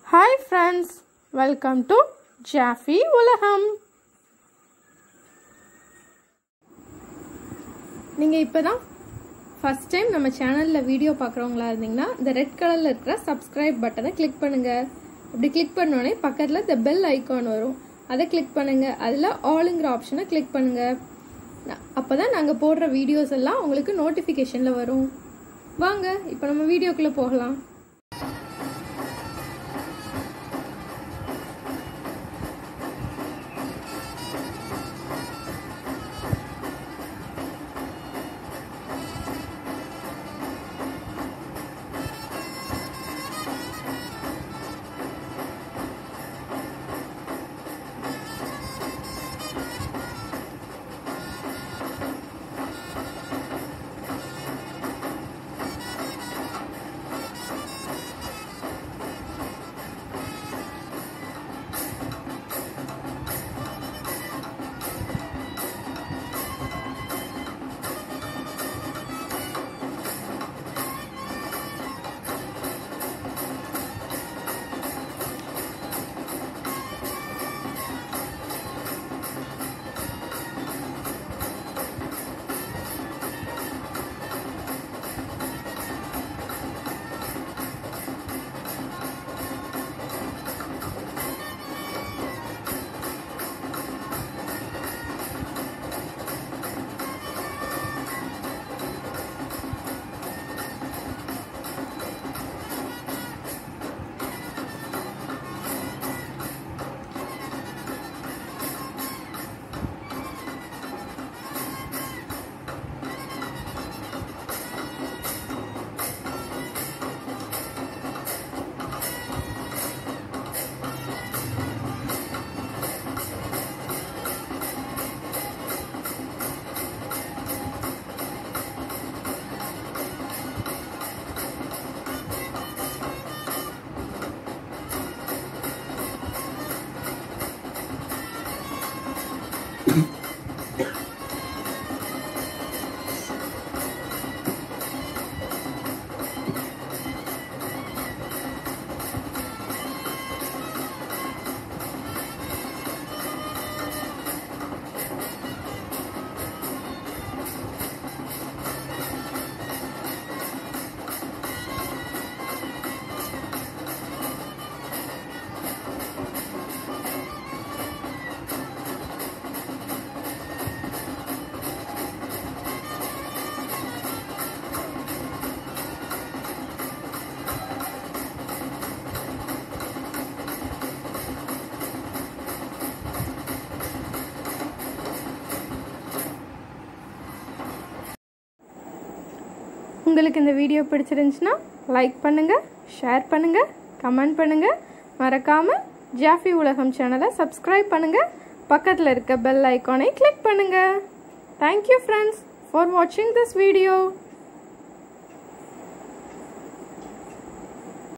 Hi friends, welcome to Jaffi Ulaham. நீங்கள் இப்போதான் first time நம்ம சேனலில் வீடியோ பார்க்குறவங்களா இருந்தீங்கன்னா இந்த ரெட் கலரில் இருக்கிற சப்ஸ்கிரைப் பட்டனை கிளிக் பண்ணுங்கள். அப்படி கிளிக் பண்ணோடனே பக்கத்தில் இந்த பெல் ஐக்கான் வரும், அதை கிளிக் பண்ணுங்கள். அதில் ஆளுங்கிற ஆப்ஷனை கிளிக் பண்ணுங்கள். அப்போ தான் நாங்கள் போடுற வீடியோஸ் எல்லாம் உங்களுக்கு நோட்டிஃபிகேஷனில் வரும். வாங்க இப்போ நம்ம வீடியோக்குள்ளே போகலாம். உங்களுக்கு இந்த வீடியோ பிடிச்சிருந்துச்சுன்னா லைக் பண்ணுங்கள், ஷேர் பண்ணுங்கள், கமெண்ட் பண்ணுங்கள். மறக்காமல் ஜாஃபி உலகம் சேனலை சப்ஸ்கிரைப் பண்ணுங்கள். பக்கத்தில் இருக்க பெல் ஐக்கானை கிளிக் பண்ணுங்கள். தேங்க்யூ ஃப்ரெண்ட்ஸ் ஃபார் வாட்சிங் திஸ் வீடியோ.